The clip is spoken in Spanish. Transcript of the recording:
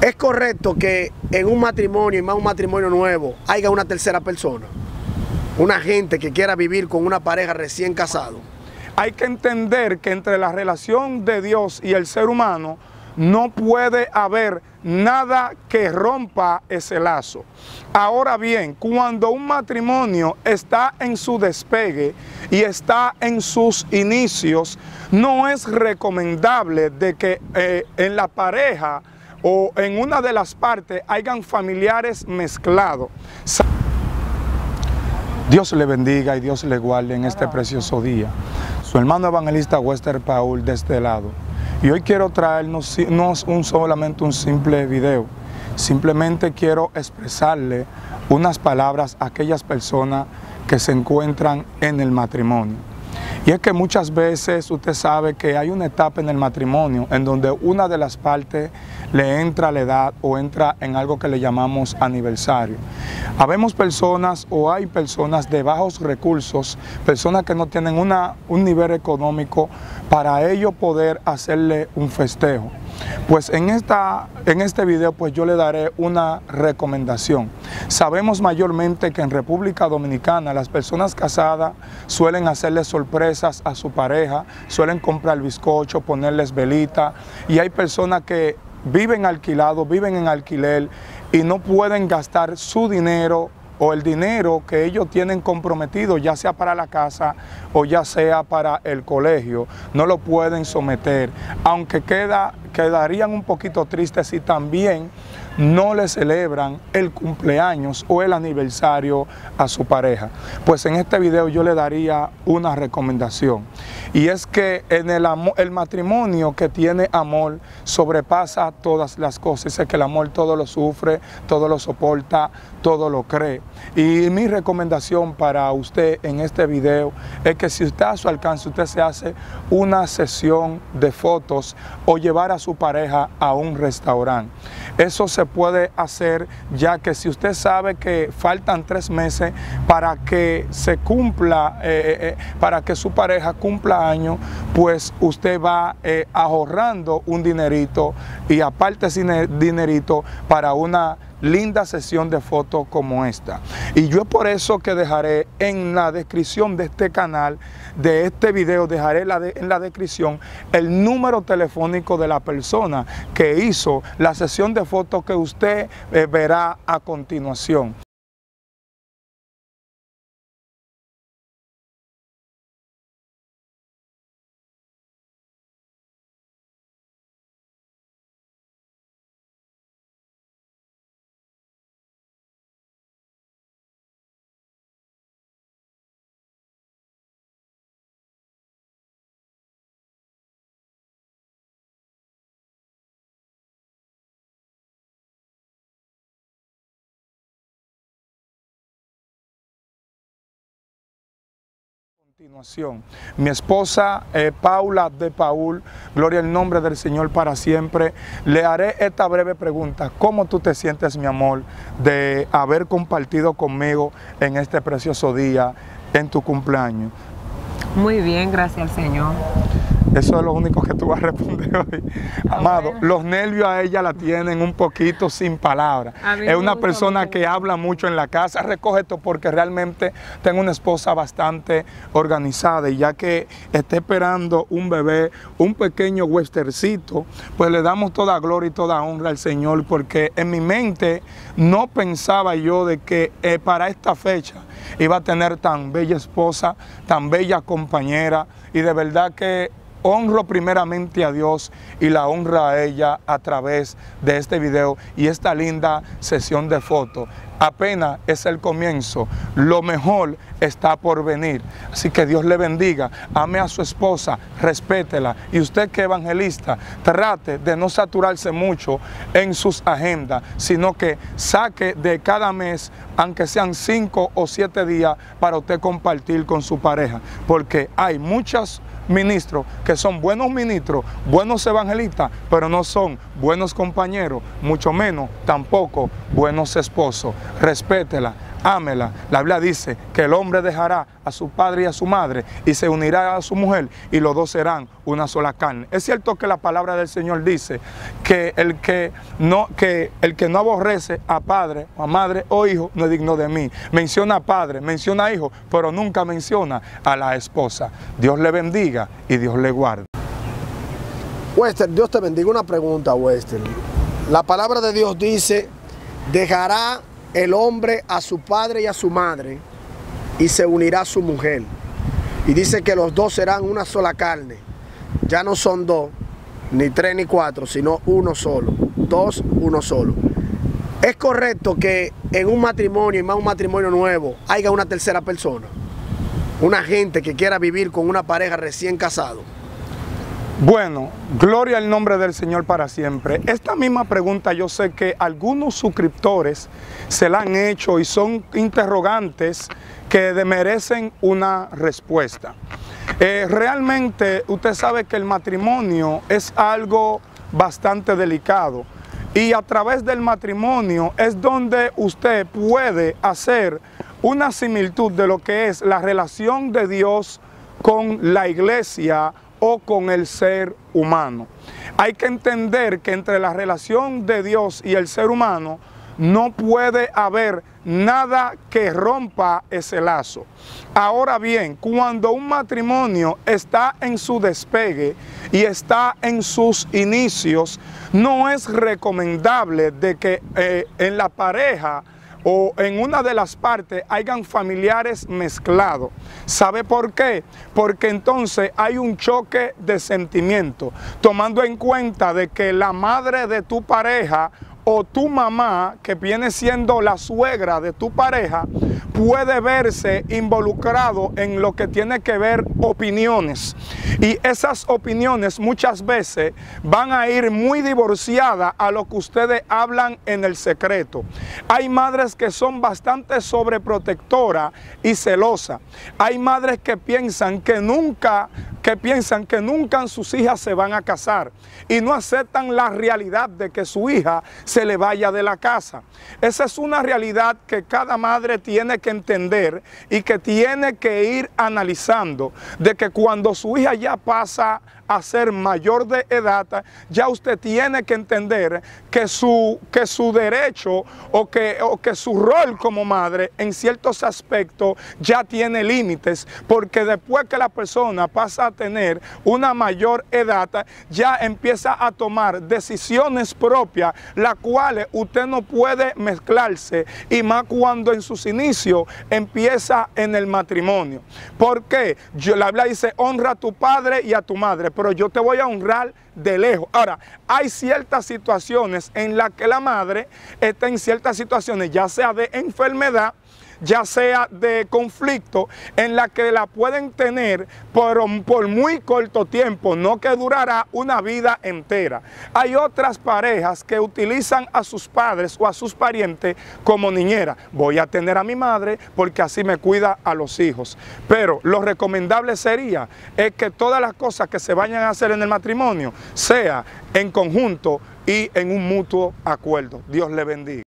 ¿Es correcto que en un matrimonio, y más un matrimonio nuevo, haya una tercera persona? Una gente que quiera vivir con una pareja recién casado. Hay que entender que entre la relación de Dios y el ser humano no puede haber nada que rompa ese lazo. Ahora bien, cuando un matrimonio está en su despegue y está en sus inicios, no es recomendable de que en la pareja o en una de las partes hayan familiares mezclados. Dios le bendiga y Dios le guarde en este precioso día. Su hermano evangelista Wester Paul de este lado. Y hoy quiero traernos no solamente un simple video, simplemente quiero expresarle unas palabras a aquellas personas que se encuentran en el matrimonio. Y es que muchas veces usted sabe que hay una etapa en el matrimonio en donde una de las partes le entra a la edad o entra en algo que le llamamos aniversario. Habemos personas o hay personas de bajos recursos, personas que no tienen un nivel económico para ello poder hacerle un festejo. Pues en este video pues yo le daré una recomendación. Sabemos mayormente que en República Dominicana las personas casadas suelen hacerle sorpresas a su pareja, suelen comprar bizcocho, ponerles velita, y hay personas que viven alquilados, viven en alquiler y no pueden gastar su dinero o el dinero que ellos tienen comprometido, ya sea para la casa o ya sea para el colegio, no lo pueden someter, aunque quedarían un poquito tristes si también no le celebran el cumpleaños o el aniversario a su pareja. Pues en este video yo le daría una recomendación, y es que en el matrimonio que tiene amor sobrepasa todas las cosas. Dice que el amor todo lo sufre, todo lo soporta, todo lo cree. Y mi recomendación para usted en este video es que si usted a su alcance, usted se hace una sesión de fotos o llevar a su pareja a un restaurante. Eso se puede hacer, ya que si usted sabe que faltan 3 meses para que se cumpla, para que su pareja cumpla años, pues usted va ahorrando un dinerito, y aparte ese dinerito para una linda sesión de fotos como esta. Y yo por eso que dejaré en la descripción de este canal, de este video, dejaré en la descripción el número telefónico de la persona que hizo la sesión de fotos que usted verá a continuación. Continuación, mi esposa Paula de Paul, gloria al nombre del Señor para siempre, le haré esta breve pregunta: ¿cómo tú te sientes, mi amor, de haber compartido conmigo en este precioso día, en tu cumpleaños? Muy bien, gracias al Señor. Eso es lo único que tú vas a responder hoy. Amado, los nervios a ella la tienen un poquito sin palabras. Es una persona que habla mucho en la casa. Recoge esto porque realmente tengo una esposa bastante organizada, y ya que está esperando un bebé, un pequeño Westercito, pues le damos toda gloria y toda honra al Señor, porque en mi mente no pensaba yo de que para esta fecha iba a tener tan bella esposa, tan bella compañera, y de verdad que honro primeramente a Dios y la honra a ella a través de este video y esta linda sesión de fotos. Apenas es el comienzo, lo mejor está por venir. Así que Dios le bendiga, ame a su esposa, respétela, y usted que evangelista, trate de no saturarse mucho en sus agendas, sino que saque de cada mes, aunque sean 5 o 7 días, para usted compartir con su pareja, porque hay muchos ministros que son buenos ministros, buenos evangelistas, pero no son buenos compañeros, mucho menos tampoco buenos esposos. Respétela, ámela. La Biblia dice que el hombre dejará a su padre y a su madre y se unirá a su mujer y los dos serán una sola carne. Es cierto que la palabra del Señor dice que el que no aborrece a padre, a madre o hijo no es digno de mí. Menciona a padre, menciona a hijo, pero nunca menciona a la esposa. Dios le bendiga y Dios le guarde. Wester, Dios te bendiga. Una pregunta, Wester. La palabra de Dios dice: dejará el hombre a su padre y a su madre y se unirá a su mujer. Y dice que los dos serán una sola carne. Ya no son dos, ni tres, ni cuatro, sino uno solo. Dos, uno solo. ¿Es correcto que en un matrimonio, y más un matrimonio nuevo, haya una tercera persona? Una gente que quiera vivir con una pareja recién casado. Bueno, gloria al nombre del Señor para siempre. Esta misma pregunta yo sé que algunos suscriptores se la han hecho y son interrogantes que merecen una respuesta. Realmente usted sabe que el matrimonio es algo bastante delicado y a través del matrimonio es donde usted puede hacer una similitud de lo que es la relación de Dios con la iglesia o con el ser humano. Hay que entender que entre la relación de Dios y el ser humano no puede haber nada que rompa ese lazo. Ahora bien, cuando un matrimonio está en su despegue y está en sus inicios, no es recomendable de que en la pareja o en una de las partes hayan familiares mezclados. ¿Sabe por qué? Porque entonces hay un choque de sentimientos, tomando en cuenta de que la madre de tu pareja o tu mamá, que viene siendo la suegra de tu pareja, puede verse involucrado en lo que tiene que ver opiniones. Y esas opiniones muchas veces van a ir muy divorciadas a lo que ustedes hablan en el secreto. Hay madres que son bastante sobreprotectoras y celosas. Hay madres que piensan que nunca sus hijas se van a casar y no aceptan la realidad de que su hija se le vaya de la casa. Esa es una realidad que cada madre tiene que entender y que tiene que ir analizando, de que cuando su hija ya pasa a ser mayor de edad, ya usted tiene que entender que su derecho o que su rol como madre en ciertos aspectos ya tiene límites, porque después que la persona pasa a tener una mayor edad, ya empieza a tomar decisiones propias, las cuales usted no puede mezclarse, y más cuando en sus inicios empieza en el matrimonio. ¿Por qué? La Biblia dice: honra a tu padre y a tu madre, pero yo te voy a honrar de lejos. Ahora, hay ciertas situaciones en las que la madre está en ciertas situaciones, ya sea de enfermedad, ya sea de conflicto, en la que la pueden tener por muy corto tiempo, no que durará una vida entera. Hay otras parejas que utilizan a sus padres o a sus parientes como niñera. Voy a tener a mi madre porque así me cuida a los hijos. Pero lo recomendable sería que todas las cosas que se vayan a hacer en el matrimonio sea en conjunto y en un mutuo acuerdo. Dios le bendiga.